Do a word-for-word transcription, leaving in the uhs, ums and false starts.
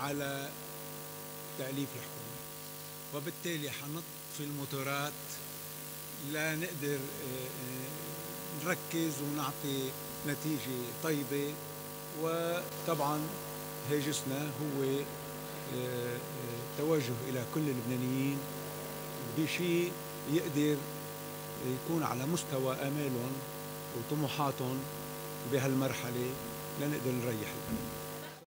على تأليف الحكومة، وبالتالي حنطفي الموتورات لا نقدر نركز ونعطي نتيجة طيبة. وطبعا هاجسنا هو توجه إلى كل اللبنانيين بشيء يقدر يكون على مستوى آمالهم وطموحاتهم بهالمرحلة لنقدر نريح البلد.